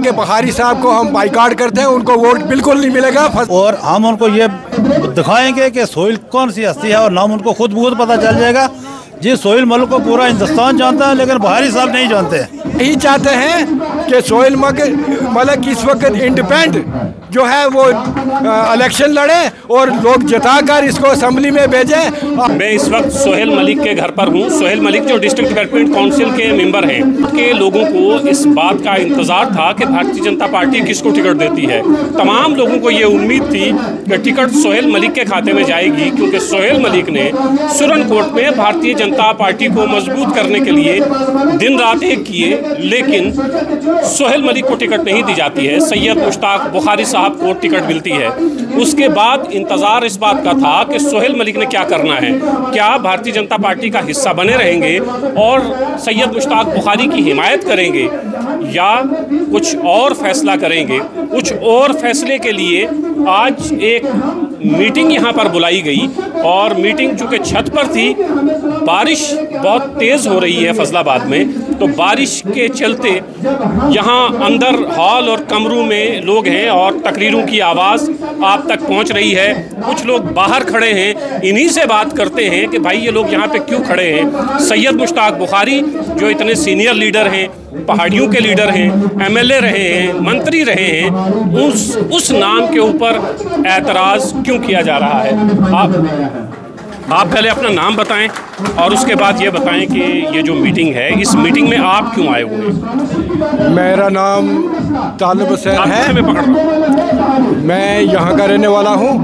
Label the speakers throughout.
Speaker 1: कि बहारी साहब को हम बाइकआउट करते हैं, उनको वोट बिल्कुल नहीं मिलेगा।
Speaker 2: और हम उनको ये दिखाएंगे कि सोहेल कौन सी हस्ती है और नाम उनको खुद बहुत पता चल जाएगा। जी सोहेल मलिक को पूरा हिंदुस्तान जानता है, लेकिन बहारी साहब नहीं जानते।
Speaker 1: यही चाहते हैं कि सोहेल मलिक इस वक्त इंडिपेंडेंट जो है वो इलेक्शन लड़े और लोग जिताकर इसको असेंबली में भेजें।
Speaker 3: मैं इस वक्त सोहेल मलिक के घर पर हूँ। सोहेल मलिक जो डिस्ट्रिक्ट डेवलपमेंट काउंसिल के मेंबर हैं, के लोगों को इस बात का इंतज़ार था कि भारतीय जनता पार्टी किसको टिकट देती है। तमाम लोगों को ये उम्मीद थी कि टिकट सोहेल मलिक के खाते में जाएगी, क्योंकि सोहेल मलिक ने सुरन कोर्ट में भारतीय जनता पार्टी को मजबूत करने के लिए दिन रात एक किए, लेकिन सोहेल मलिक को टिकट नहीं दी जाती है। सैयद मुश्ताक बुखारी साहब को टिकट मिलती है। उसके बाद इंतज़ार इस बात का था कि सोहेल मलिक ने क्या करना है, क्या भारतीय जनता पार्टी का हिस्सा बने रहेंगे और सैयद मुश्ताक बुखारी की हिमायत करेंगे या कुछ और फैसला करेंगे। कुछ और फैसले के लिए आज एक मीटिंग यहाँ पर बुलाई गई और मीटिंग चूँकि छत पर थी, बारिश बहुत तेज़ हो रही है फैसलाबाद में, तो बारिश के चलते यहाँ अंदर हॉल और कमरों में लोग हैं और तकरीरों की आवाज़ आप तक पहुँच रही है। कुछ लोग बाहर खड़े हैं, इन्हीं से बात करते हैं कि भाई ये लोग यहाँ पे क्यों खड़े हैं। सैयद मुश्ताक बुखारी जो इतने सीनियर लीडर हैं, पहाड़ियों के लीडर हैं, एमएलए रहे हैं, मंत्री रहे हैं, उस नाम के ऊपर एतराज़ क्यों किया जा रहा है। आप पहले अपना नाम बताएं और उसके बाद ये बताएं कि ये जो मीटिंग है, इस मीटिंग में आप क्यों आए हुए हैं।
Speaker 1: मेरा नाम तालिब हुसैन है,
Speaker 3: मैं पकड़ रहा हूँ।
Speaker 1: मैं यहाँ का रहने वाला हूँ।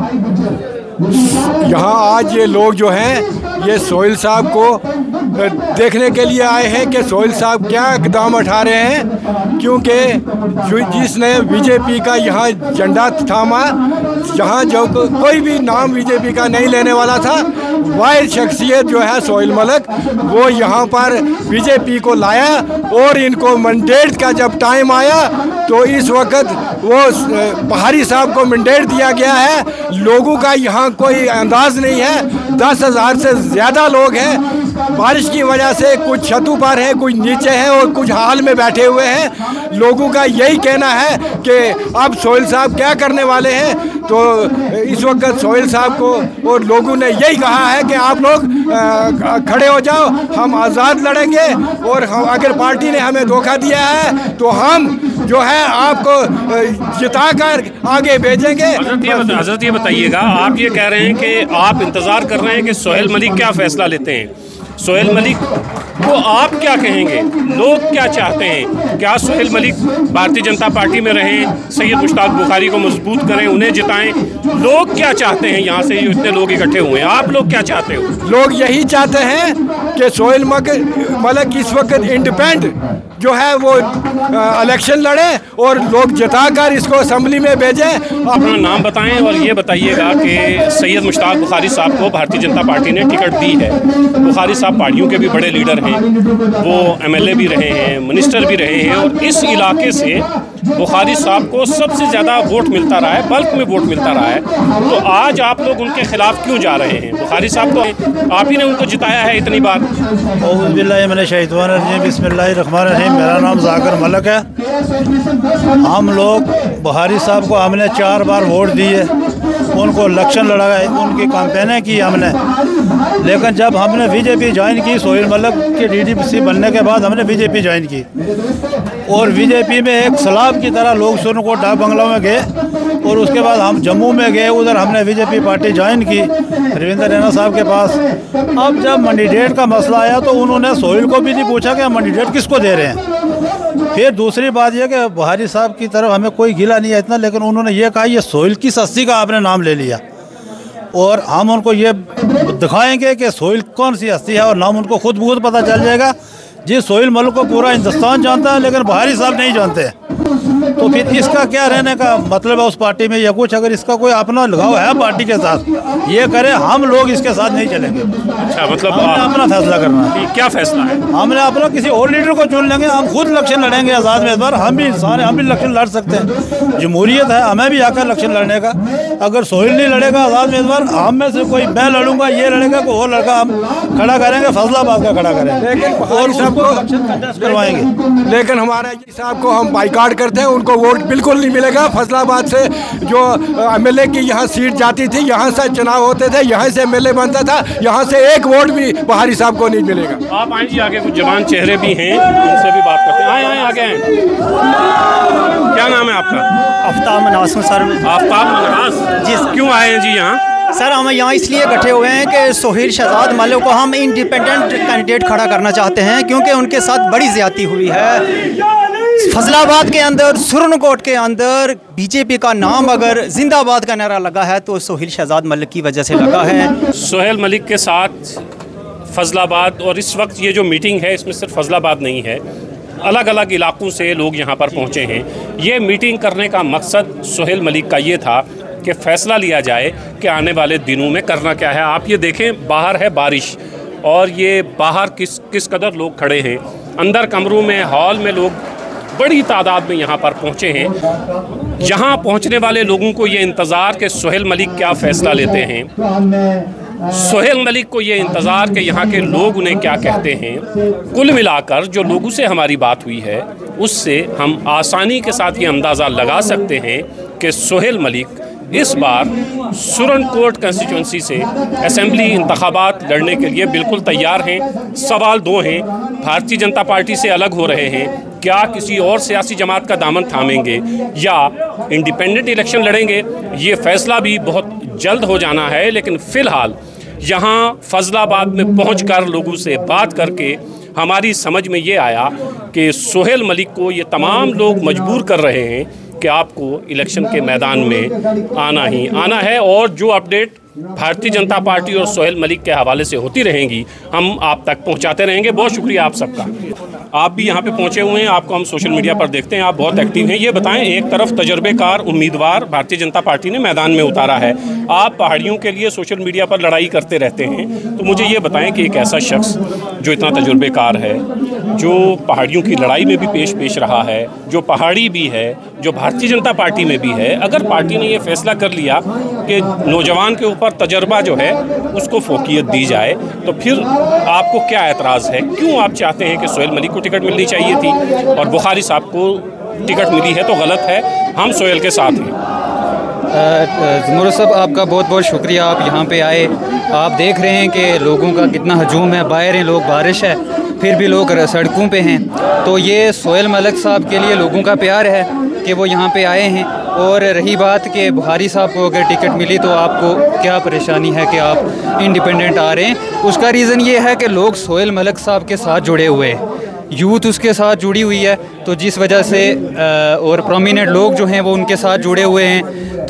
Speaker 1: यहाँ आज ये लोग जो हैं ये सोहेल साहब को देखने के लिए आए हैं कि सोहेल साहब क्या कदम उठा रहे हैं, क्योंकि जिसने बीजेपी का यहाँ झंडा थामा, जहाँ जो कोई भी नाम बीजेपी का नहीं लेने वाला था, वाहिद शख्सियत जो है सोहेल मलिक, वो यहाँ पर बीजेपी को लाया और इनको मैंडेट का जब टाइम आया तो इस वक्त वो बहारी साहब को मैंडेट दिया गया है। लोगों का यहाँ कोई अंदाज नहीं है, 10,000 से ज़्यादा लोग हैं। बारिश की वजह से कुछ छतों पर हैं, कुछ नीचे हैं और कुछ हाल में बैठे हुए हैं। लोगों का यही कहना है कि अब सोहेल साहब क्या करने वाले हैं। तो इस वक्त सोहेल साहब को और लोगों ने यही कहा है कि आप लोग खड़े हो जाओ, हम आज़ाद लड़ेंगे और अगर पार्टी ने हमें धोखा दिया है तो हम जो है आपको जिताकर आगे भेजेंगे।
Speaker 3: हज़रत ये बताइएगा, आप ये कह रहे हैं कि आप इंतज़ार कर रहे हैं कि सोहेल मलिक क्या फ़ैसला लेते हैं। सोहेल मलिक को आप क्या कहेंगे, लोग क्या चाहते हैं? क्या सोहेल मलिक भारतीय जनता पार्टी में रहें, सैयद मुश्ताक बुखारी को मजबूत करें, उन्हें जिताएं? लोग क्या चाहते हैं? यहाँ से इतने लोग इकट्ठे हुए हैं, आप लोग क्या चाहते हो?
Speaker 1: लोग यही चाहते हैं कि सोहेल मलिक इस वक्त इंडिपेंडेंट जो है वो इलेक्शन लड़े और लोग जिताकर इसको असेंबली में भेजें।
Speaker 3: अपना नाम बताएं और ये बताइएगा कि सैयद मुश्ताक बुखारी साहब को भारतीय जनता पार्टी ने टिकट दी है। बुखारी साहब पार्टियों के भी बड़े लीडर हैं, वो एमएलए भी रहे हैं, मिनिस्टर भी रहे हैं और इस इलाके से बुखारी साहब को सबसे ज़्यादा वोट मिलता रहा है, बल्क में वोट मिलता रहा है। तो आज आप लोग उनके खिलाफ क्यों जा रहे हैं? बुखारी साहब तो आप ही ने उनको जिताया है इतनी बार।
Speaker 2: बिस्मिल्लाहिर्रहमानिर्रहीम। मेरा नाम जाकिर मलिक है। हम लोग बुखारी साहब को हमने 4 बार वोट दिए, उनको इलेक्शन लड़ाए, उनकी कैंपेनें की हमने, लेकिन जब हमने बीजेपी ज्वाइन की, सोहेल मलिक के डीडीसी बनने के बाद हमने बीजेपी ज्वाइन की और बीजेपी में एक सलाब की तरह लोग सुन को डाक बंगला में गए और उसके बाद हम जम्मू में गए, उधर हमने बीजेपी पार्टी ज्वाइन की रविंद्र रैना साहब के पास। अब जब मैंडेट का मसला आया तो उन्होंने सोहेल को भी नहीं पूछा कि हम मैंडेट किसको दे रहे हैं। फिर दूसरी बात यह कि बुखारी साहब की तरफ हमें कोई गिला नहीं है इतना, लेकिन उन्होंने ये कहा ये सोहेल की सस्ती का आपने नाम ले लिया और हम उनको ये दिखाएंगे कि सोहेल कौन सी हस्ती है और नाम उनको खुद बहुत पता चल जाएगा। जी सोहेल मलिक को पूरा हिंदुस्तान जानता है, लेकिन बुखारी साहब नहीं जानते। तो फिर इसका क्या रहने का मतलब है उस पार्टी में या कुछ? अगर इसका कोई अपना लगाव है पार्टी के साथ, ये करे, हम लोग इसके साथ नहीं चलेंगे।
Speaker 3: अच्छा, मतलब
Speaker 2: हमने अपना फैसला करना है।
Speaker 3: क्या फैसला है?
Speaker 2: हमने अपना किसी और लीडर को चुन लेंगे, हम खुद इलेक्शन लड़ेंगे आज़ाद में। इस बार हम भी इंसान हैं, हम भी इलेक्शन लड़ सकते हैं, जमहूरियत है, हमें भी आकर इलेक्शन लड़ने का। अगर सोहेल नहीं लड़ेगा आज़ाद में इस बार, हम में से कोई मैं लड़ूंगा, ये लड़ेगा, कोई और लड़का, हम खड़ा करेंगे, फैसलाबाद का खड़ा करेंगे,
Speaker 1: लेकिन
Speaker 2: और उसको इलेक्शन कंटेस्ट करवाएंगे।
Speaker 1: लेकिन हमारा साहब को हम बाइकआउट करते हैं उनको वोट बिल्कुल नहीं मिलेगा। फैसलाबाद से जो एमएलए की यहाँ सीट जाती थी, यहाँ से चुनाव होते थे, यहाँ से एमएलए बनता था, यहाँ से एक वोट भी बहारी साहब को नहीं मिलेगा।
Speaker 3: आप आए जी, आगे कुछ जवान चेहरे भी हैं, उनसे भी बात करते हैं। आए आगे हैं। क्या नाम है आपका?
Speaker 4: आफ्ताब मनास सर।
Speaker 3: आफ्ताब मनास जी, क्यों आए हैं जी यहाँ?
Speaker 4: सर हम यहाँ इसलिए इकट्ठे हुए हैं कि सोहेल शहजाद मलिक को हम इंडिपेंडेंट कैंडिडेट खड़ा करना चाहते हैं, क्योंकि उनके साथ बड़ी ज़्यादती हुई है। फजलाबाद के अंदर, सुरनकोट के अंदर बीजेपी का नाम अगर जिंदाबाद का नारा लगा है तो सोहेल शहजाद मलिक की वजह से लगा है।
Speaker 3: सोहेल मलिक के साथ फजलाबाद, और इस वक्त ये जो मीटिंग है इसमें सिर्फ फजलाबाद नहीं है, अलग अलग इलाकों से लोग यहाँ पर पहुँचे हैं। ये मीटिंग करने का मकसद सोहेल मलिक का ये था कि फ़ैसला लिया जाए कि आने वाले दिनों में करना क्या है। आप ये देखें, बाहर है बारिश और ये बाहर किस कदर लोग खड़े हैं। अंदर कमरों में, हॉल में लोग बड़ी तादाद में यहाँ पर पहुँचे हैं। यहाँ पहुँचने वाले लोगों को ये इंतज़ार कि सोहेल मलिक क्या फ़ैसला लेते हैं। सोहेल मलिक को ये इंतज़ार कि यहाँ के लोग उन्हें क्या कहते हैं। कुल मिलाकर जो लोगों से हमारी बात हुई है उससे हम आसानी के साथ ये अंदाज़ा लगा सकते हैं कि सोहेल मलिक इस बार सुरनकोट कंस्टिट्यूंसी से असेंबली इंतखाबात लड़ने के लिए बिल्कुल तैयार हैं। सवाल दो हैं, भारतीय जनता पार्टी से अलग हो रहे हैं, क्या किसी और सियासी जमात का दामन थामेंगे या इंडिपेंडेंट इलेक्शन लड़ेंगे? ये फ़ैसला भी बहुत जल्द हो जाना है। लेकिन फ़िलहाल यहाँ फजलाबाद में पहुंचकर लोगों से बात करके हमारी समझ में ये आया कि सोहेल मलिक को ये तमाम लोग मजबूर कर रहे हैं कि आपको इलेक्शन के मैदान में आना ही आना है। और जो अपडेट भारतीय जनता पार्टी और सोहेल मलिक के हवाले से होती रहेंगी हम आप तक पहुंचाते रहेंगे। बहुत शुक्रिया आप सबका। आप भी यहाँ पे पहुँचे हुए हैं, आपको हम सोशल मीडिया पर देखते हैं, आप बहुत एक्टिव हैं। ये बताएं, एक तरफ तजर्बेकार उम्मीदवार भारतीय जनता पार्टी ने मैदान में उतारा है, आप पहाड़ियों के लिए सोशल मीडिया पर लड़ाई करते रहते हैं, तो मुझे ये बताएं कि एक ऐसा शख्स जो इतना तजुर्बेकार है, जो पहाड़ियों की लड़ाई में भी पेश रहा है, जो पहाड़ी भी है, जो भारतीय जनता पार्टी में भी है, अगर पार्टी ने ये फैसला कर लिया कि नौजवान के ऊपर तजर्बा जो है उसको फोकियत दी जाए, तो फिर आपको क्या एतराज़ है? क्यों आप चाहते हैं कि सोहेल मलिक को टिकट मिलनी चाहिए थी और बुखारी साहब को टिकट मिली है तो गलत है? हम सोहेल के साथ हैं।
Speaker 5: ज़मूर साहब, आपका बहुत बहुत शुक्रिया, आप यहाँ पे आए। आप देख रहे हैं कि लोगों का कितना हजूम है, बाहर हैं लोग, बारिश है फिर भी लोग सड़कों पे हैं। तो ये सोहेल मलिक साहब के लिए लोगों का प्यार है कि वो यहाँ पे आए हैं। और रही बात कि बुखारी साहब को अगर टिकट मिली तो आपको क्या परेशानी है कि आप इंडिपेंडेंट आ रहे हैं, उसका रीज़न ये है कि लोग सोहेल मलिक साहब के साथ जुड़े हुए हैं, यूथ उसके साथ जुड़ी हुई है, तो जिस वजह से और प्रोमिनेंट लोग जो हैं वो उनके साथ जुड़े हुए हैं।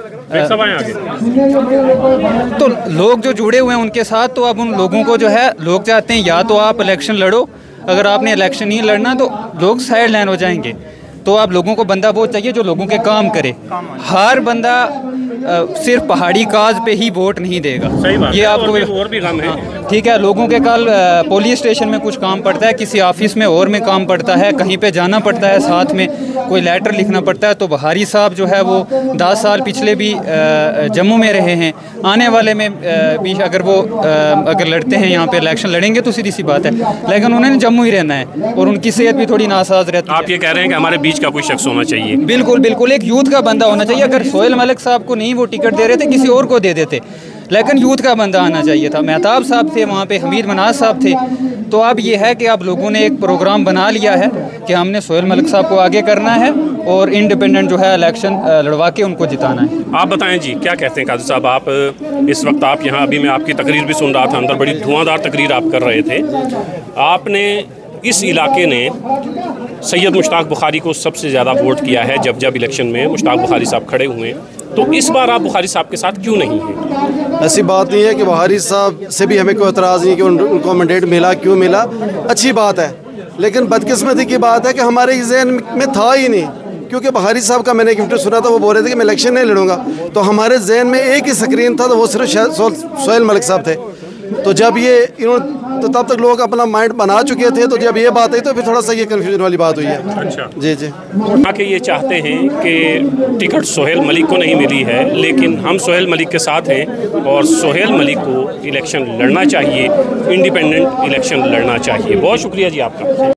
Speaker 5: तो लोग जो जुड़े हुए हैं उनके साथ, तो अब उन लोगों को जो है लोग चाहते हैं या तो आप इलेक्शन लड़ो, अगर आपने इलेक्शन नहीं लड़ना तो लोग साइड लाइन हो जाएंगे। तो आप लोगों को बंदा वो चाहिए जो लोगों के काम करे। हर बंदा सिर्फ पहाड़ी काज पे ही वोट नहीं देगा।
Speaker 3: सही बात
Speaker 5: ये
Speaker 3: है,
Speaker 5: आपको
Speaker 3: और भी काम है।
Speaker 5: ठीक है, लोगों के कल पुलिस स्टेशन में कुछ काम पड़ता है, किसी ऑफिस में और में काम पड़ता है, कहीं पे जाना पड़ता है, साथ में कोई लेटर लिखना पड़ता है। तो बुखारी साहब जो है वो 10 साल पिछले भी जम्मू में रहे हैं, आने वाले में भी अगर वो अगर लड़ते हैं यहाँ पे इलेक्शन लड़ेंगे तो सीधी सी बात है, लेकिन उन्होंने जम्मू ही रहना है और उनकी सेहत भी थोड़ी नासाज रहती है।
Speaker 3: आप ये कह रहे हैं कि हमारे बीच का कोई शख्स होना चाहिए?
Speaker 5: बिल्कुल बिल्कुल, एक यूथ का बंदा होना चाहिए। अगर सोहेल मलिक साहब को नहीं वो टिकट दे रहे थे, किसी और को दे देते, लेकिन यूथ का बंदा आना चाहिए था। मेहताब साहब थे वहाँ पे, हमीद मनाज साहब थे। तो अब ये है कि अब लोगों ने एक प्रोग्राम बना लिया है कि हमने सोहेल मलिक साहब को आगे करना है और इंडिपेंडेंट जो है इलेक्शन लड़वा के उनको जिताना है।
Speaker 3: आप बताएं जी, क्या कहते हैं काजी साहब? आप इस वक्त आप यहाँ, अभी मैं आपकी तकरीर भी सुन रहा था, अंदर बड़ी धुआंधार तकरीर आप कर रहे थे। आपने इस इलाके ने सैयद मुश्ताक बुखारी को सबसे ज़्यादा वोट किया है। जब इलेक्शन में मुश्ताक बुखारी साहब खड़े हुए, तो इस बार आप बुखारी साहब के साथ क्यों नहीं हैं?
Speaker 6: ऐसी बात नहीं है कि बुखारी साहब से भी हमें कोई एतराज़ नहीं कि उनको मैंडेट मिला, क्यों मिला, अच्छी बात है। लेकिन बदकिस्मती की बात है कि हमारे जहन में था ही नहीं, क्योंकि बुखारी साहब का मैंने एक इंटरव्यू सुना था, वो बोल रहे थे कि मैं इलेक्शन नहीं लड़ूंगा। तो हमारे जहन में एक ही स्क्रीन था, तो वो सिर्फ सोहेल मलिक साहब थे। तो जब ये इन्होंने, तो तब तक लोग अपना माइंड बना चुके थे, तो जब ये बात आई तो फिर थोड़ा सा ये कन्फ्यूजन वाली बात हुई है।
Speaker 3: अच्छा
Speaker 6: जी जी,
Speaker 3: आके ये चाहते हैं कि टिकट सोहेल मलिक को नहीं मिली है, लेकिन हम सोहेल मलिक के साथ हैं और सोहेल मलिक को इलेक्शन लड़ना चाहिए, इंडिपेंडेंट इलेक्शन लड़ना चाहिए। बहुत शुक्रिया जी आपका।